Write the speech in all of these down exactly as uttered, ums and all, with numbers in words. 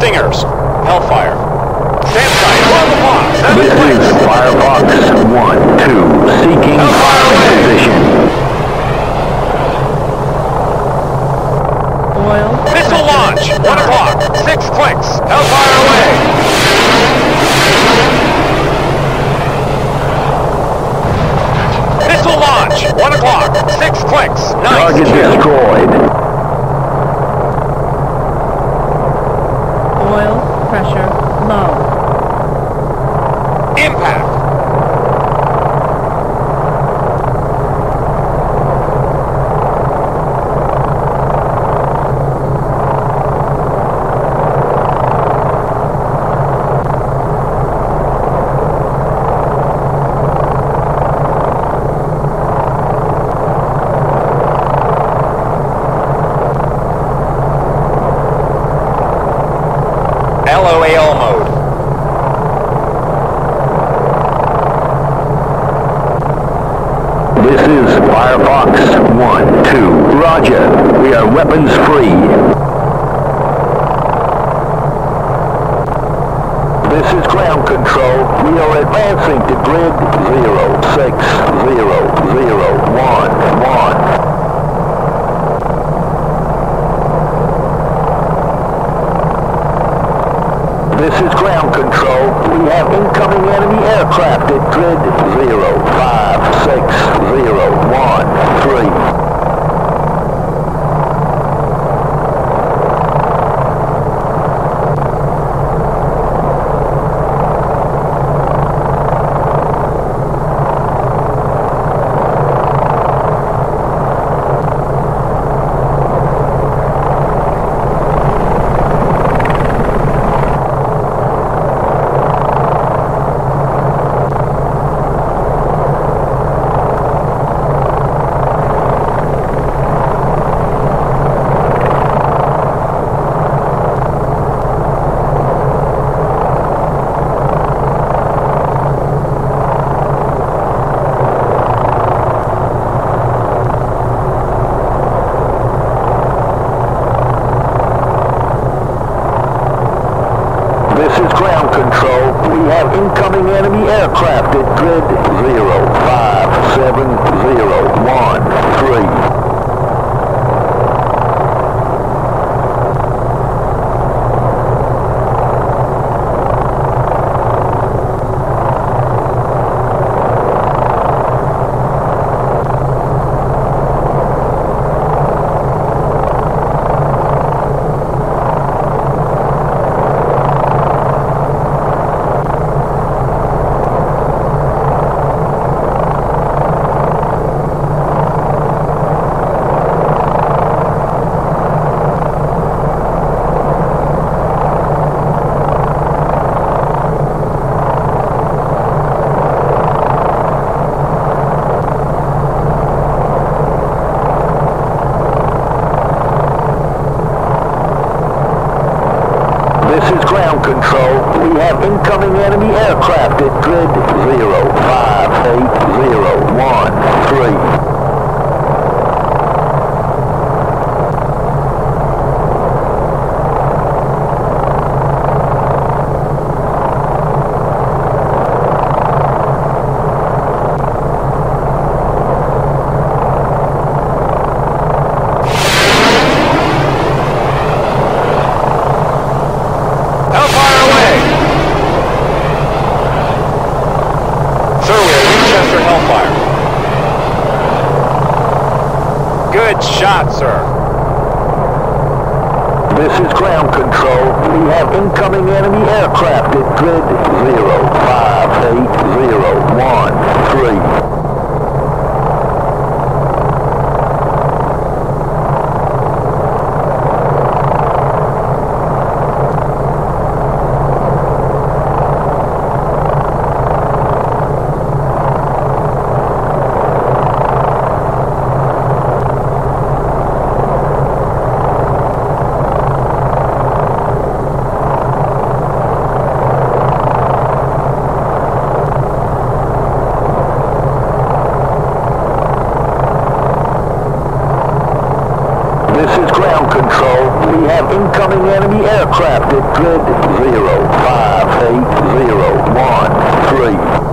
Stingers. Hellfire. Stand tight. twelve o'clock. seven This clicks. is Firefox one two, seeking Hellfire away. position. Oil. Missile launch. one o'clock. six clicks. Hellfire away. Missile launch. one o'clock. six clicks. Nice. Target destroyed. Oil pressure low. Impact. L O A L mode. This is Firefox one two. Roger. We are weapons free. This is ground control. We are advancing to grid zero six zero zero one one. This is ground control. We have incoming enemy aircraft at grid zero five six zero one three. This is ground control. We have incoming enemy aircraft at grid zero five seven zero one three. This is ground control. We have incoming enemy aircraft at grid zero five eight zero one three. Hellfire away. Sir, we are Winchester Hellfire. Good shot, sir. This is ground control. We have incoming enemy aircraft at grid zero five eight zero one three. incoming enemy aircraft at grid zero five eight zero one three.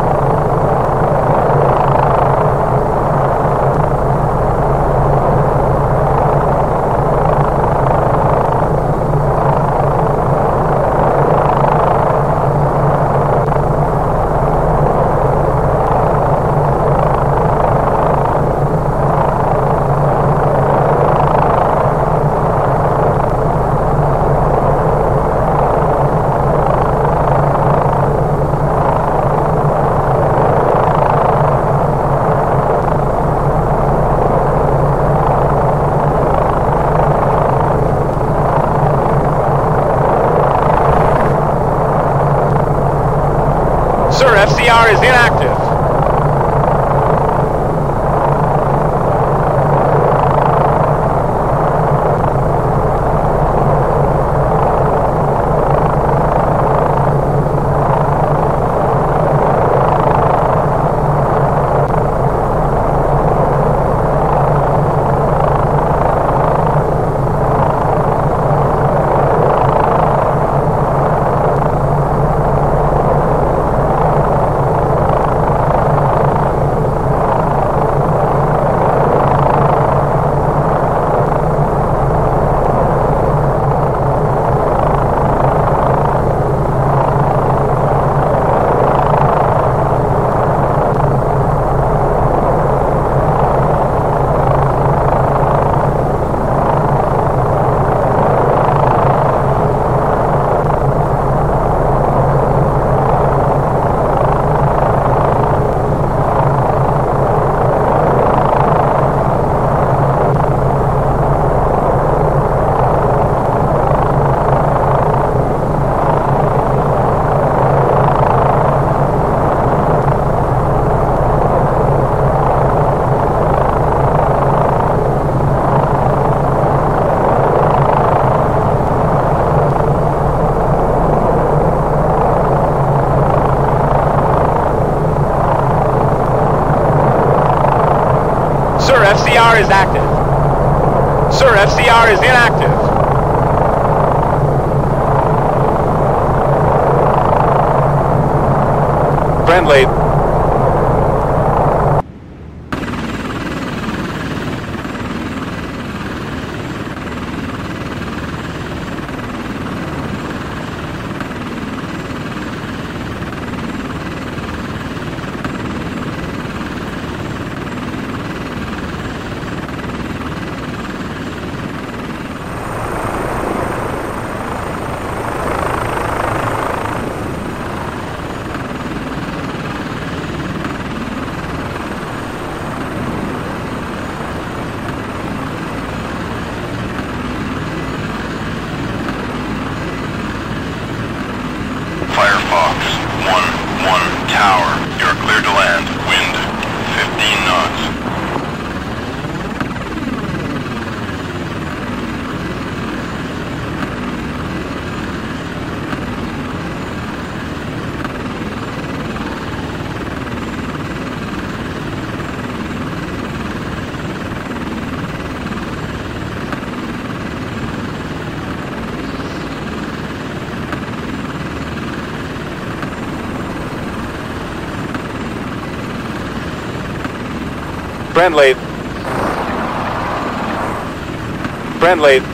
Sir, F C R is inactive. Sir, F C R is active. Sir, F C R is inactive. Friendly. Firefox, one one tower. You're clear to land. Wind, fifteen knots. Friendly. Friendly.